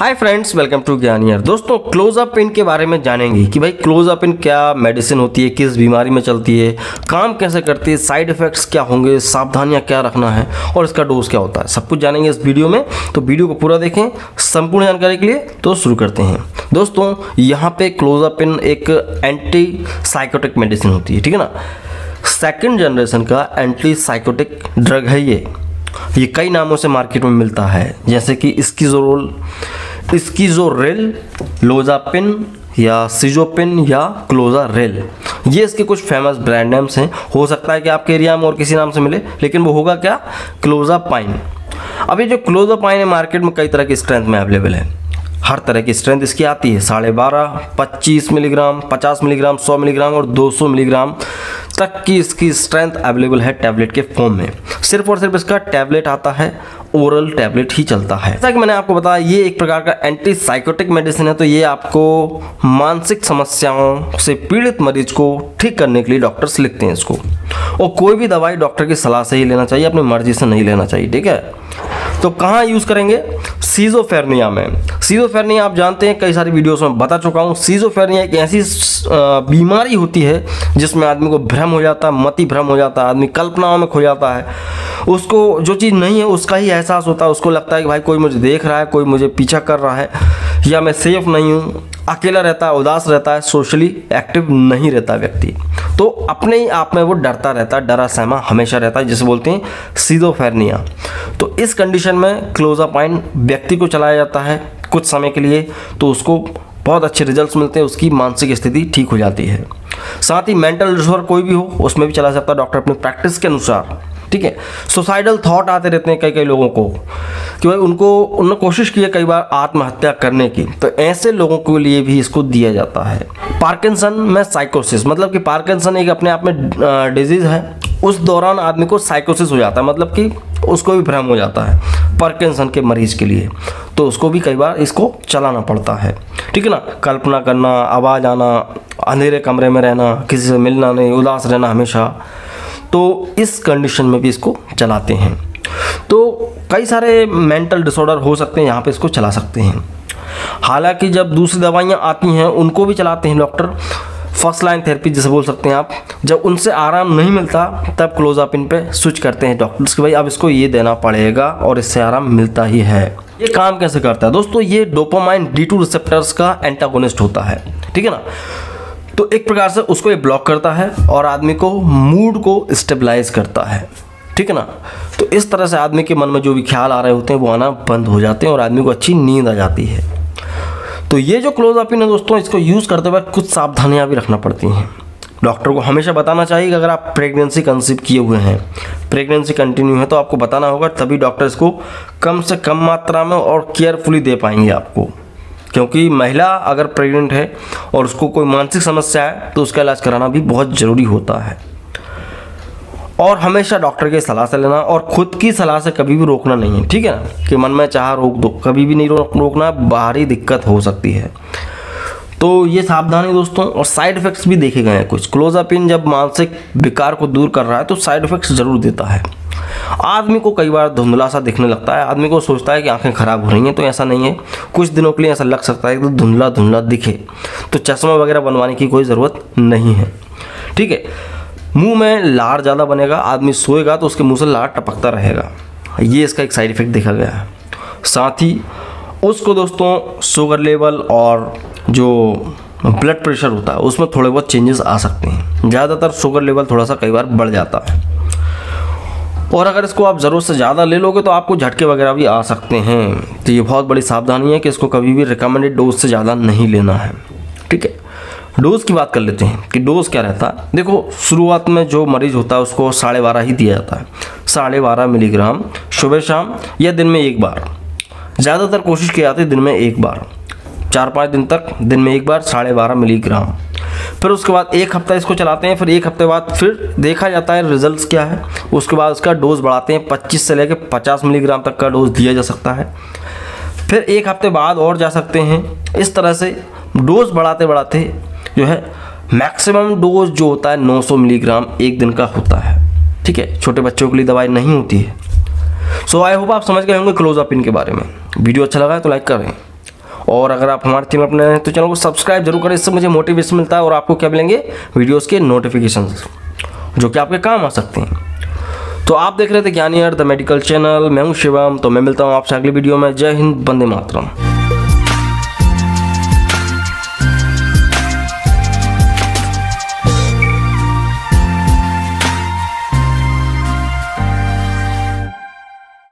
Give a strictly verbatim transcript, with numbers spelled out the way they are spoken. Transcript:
Hi friends, welcome to ज्ञानियर। दोस्तों, closeup इन के बारे में जानेंगे कि भाई क्लोज़अप इन क्या मेडिसिन होती है, किस बीमारी में चलती है, काम कैसे करती है, साइड इफ़ेक्ट्स क्या होंगे, सावधानियां क्या रखना है और इसका डोज क्या होता है, सब कुछ जानेंगे इस वीडियो में। तो वीडियो को पूरा देखें संपूर्ण जानकारी के लिए। तो शुरू करते हैं। दोस्तों, यहाँ पे क्लोज़अप इन एक एंटी साइकोटिक मेडिसिन होती है, ठीक है ना। सेकेंड जनरेशन का एंटी साइकोटिक ड्रग है ये ये कई नामों से मार्केट में मिलता है, जैसे कि स्कीजोरोल, स्कीजोरेल, लोजापिन या सिजोपिन या क्लोजारेल। ये इसके कुछ फेमस ब्रांड नेम्स हैं। हो सकता है कि आपके एरिया में और किसी नाम से मिले, लेकिन वो होगा क्या, क्लोज़ापाइन। अब ये जो क्लोज़ापाइन है मार्केट में कई तरह की स्ट्रेंथ में अवेलेबल है। हर तरह की स्ट्रेंथ इसकी आती है, साढ़े बारह, पच्चीस मिलीग्राम, पचास मिलीग्राम, सौ मिलीग्राम और दो सौ मिलीग्राम तक की इसकी स्ट्रेंथ अवेलेबल है टैबलेट के फॉर्म में। सिर्फ और सिर्फ इसका टैबलेट आता है, ओरल टैबलेट ही चलता है। जैसा कि मैंने आपको बताया, ये एक प्रकार का एंटी साइकोटिक मेडिसिन है। तो ये आपको मानसिक समस्याओं से पीड़ित मरीज को ठीक करने के लिए डॉक्टर्स लिखते हैं इसको। और कोई भी दवाई डॉक्टर की सलाह से ही लेना चाहिए, अपनी मर्जी से नहीं लेना चाहिए, ठीक है। तो कहाँ यूज़ करेंगे? सीजोफ्रेनिया में। सीजोफ्रेनिया आप जानते हैं, कई सारी वीडियोस में बता चुका हूँ। सीजोफ्रेनिया एक ऐसी बीमारी होती है जिसमें आदमी को भ्रम हो जाता है, मति भ्रम हो जाता है, आदमी कल्पनाओं में खो जाता है। उसको जो चीज़ नहीं है उसका ही एहसास होता है। उसको लगता है कि भाई कोई मुझे देख रहा है, कोई मुझे पीछा कर रहा है, या मैं सेफ नहीं हूँ। अकेला रहता है, उदास रहता है, सोशली एक्टिव नहीं रहता व्यक्ति। तो अपने ही आप में वो डरता रहता है, डरा सहमा हमेशा रहता है, जिसे बोलते हैं सीजोफ्रेनिया। तो इस कंडीशन में क्लोज़ापाइन व्यक्ति को चलाया जाता है कुछ समय के लिए, तो उसको बहुत अच्छे रिजल्ट्स मिलते हैं, उसकी मानसिक स्थिति ठीक हो जाती है। साथ ही मेंटल डिसऑर्डर कोई भी हो उसमें भी चला सकता है डॉक्टर अपनी प्रैक्टिस के अनुसार, ठीक है। सुसाइडल थॉट आते रहते हैं कई कई लोगों को कि भाई उनको उन्होंने कोशिश की है कई बार आत्महत्या करने की, तो ऐसे लोगों के लिए भी इसको दिया जाता है। पार्किंसन में साइकोसिस, मतलब कि पार्किंसन एक अपने आप में डिजीज़ है। उस दौरान आदमी को साइकोसिस हो जाता है, मतलब कि उसको भी भ्रम हो जाता है पार्किंसन के मरीज के लिए। तो उसको भी कई बार इसको चलाना पड़ता है, ठीक है ना। कल्पना करना, आवाज़ आना, अंधेरे कमरे में रहना, किसी से मिलना नहीं, उदास रहना हमेशा, तो इस कंडीशन में भी इसको चलाते हैं। तो कई सारे मेंटल डिसऑर्डर हो सकते हैं, यहाँ पे इसको चला सकते हैं। हालांकि जब दूसरी दवाइयाँ आती हैं उनको भी चलाते हैं डॉक्टर, फर्स्ट लाइन थेरेपी जिसे बोल सकते हैं आप। जब उनसे आराम नहीं मिलता तब क्लोज़ापिन पे स्विच करते हैं डॉक्टर्स कि भाई अब इसको ये देना पड़ेगा और इससे आराम मिलता ही है। ये काम कैसे करता है दोस्तों? ये डोपामाइन डी टू रिसेप्टर्स का एंटागोनिस्ट होता है, ठीक है ना। तो एक प्रकार से उसको ये ब्लॉक करता है और आदमी को मूड को स्टेबलाइज करता है, ठीक है ना। तो इस तरह से आदमी के मन में जो भी ख्याल आ रहे होते हैं वो आना बंद हो जाते हैं और आदमी को अच्छी नींद आ जाती है। तो ये जो क्लोज़ापिन है दोस्तों, इसको यूज़ करते वक्त कुछ सावधानियां भी रखना पड़ती हैं। डॉक्टर को हमेशा बताना चाहिए कि अगर आप प्रेगनेंसी कंसीव किए हुए हैं, प्रेगनेंसी कंटिन्यू है, तो आपको बताना होगा, तभी डॉक्टर इसको कम से कम मात्रा में और केयरफुली दे पाएंगे आपको। क्योंकि महिला अगर प्रेग्नेंट है और उसको कोई मानसिक समस्या है तो उसका इलाज कराना भी बहुत ज़रूरी होता है। और हमेशा डॉक्टर की सलाह से लेना और ख़ुद की सलाह से कभी भी रोकना नहीं है, ठीक है ना, कि मन में चाह रोक दो, कभी भी नहीं रोक रोकना, बाहरी दिक्कत हो सकती है। तो ये सावधानी दोस्तों। और साइड इफ़ेक्ट्स भी देखे गए हैं कुछ। क्लोज़ापिन जब मानसिक विकार को दूर कर रहा है तो साइड इफ़ेक्ट्स ज़रूर देता है। आदमी को कई बार धुंधला सा दिखने लगता है, आदमी को सोचता है कि आंखें खराब हो रही हैं, तो ऐसा नहीं है। कुछ दिनों के लिए ऐसा लग सकता है कि तो धुंधला धुंधला दिखे, तो चश्मा वगैरह बनवाने की कोई ज़रूरत नहीं है, ठीक है। मुंह में लार ज़्यादा बनेगा, आदमी सोएगा तो उसके मुंह से लार टपकता रहेगा, ये इसका एक साइड इफ़ेक्ट देखा गया है। साथ ही उसको दोस्तों शुगर लेवल और जो ब्लड प्रेशर होता है उसमें थोड़े बहुत चेंजेस आ सकते हैं। ज़्यादातर शुगर लेवल थोड़ा सा कई बार बढ़ जाता है, और अगर इसको आप ज़रूरत से ज़्यादा ले लोगे तो आपको झटके वगैरह भी आ सकते हैं। तो ये बहुत बड़ी सावधानी है कि इसको कभी भी रिकमेंडेड डोज से ज़्यादा नहीं लेना है, ठीक है। डोज़ की बात कर लेते हैं कि डोज़ क्या रहता है। देखो, शुरुआत में जो मरीज़ होता है उसको साढ़े बारह ही दिया जाता है, साढ़े बारह मिलीग्राम सुबह शाम या दिन में एक बार। ज़्यादातर कोशिश की जाती है दिन में एक बार, चार पाँच दिन तक दिन में एक बार साढ़े बारह मिलीग्राम। फिर उसके बाद एक हफ्ता इसको चलाते हैं, फिर एक हफ्ते बाद फिर देखा जाता है रिजल्ट्स क्या है। उसके बाद उसका डोज़ बढ़ाते हैं, पच्चीस से लेकर पचास मिलीग्राम तक का डोज दिया जा सकता है। फिर एक हफ्ते बाद और जा सकते हैं। इस तरह से डोज बढ़ाते बढ़ाते जो है मैक्सिमम डोज जो होता है नौ सौ मिलीग्राम एक दिन का होता है, ठीक है। छोटे बच्चों के लिए दवाई नहीं होती है। सो आई होप आप समझ गए होंगे क्लोज़अप इन के बारे में। वीडियो अच्छा लगा है तो लाइक करें, और अगर आप हमारे चैनल पर नए हैं तो चैनल को सब्सक्राइब जरूर करें, इससे मुझे मोटिवेशन मिलता है और आपको क्या मिलेंगे, वीडियोज़ के नोटिफिकेशन जो कि आपके काम आ सकते हैं। तो आप देख रहे थे ज्ञानी अर्थ द मेडिकल चैनल, मैं हूं शिवम। तो मैं मिलता हूं आपसे अगली वीडियो में। जय हिंद, वंदे मातरम।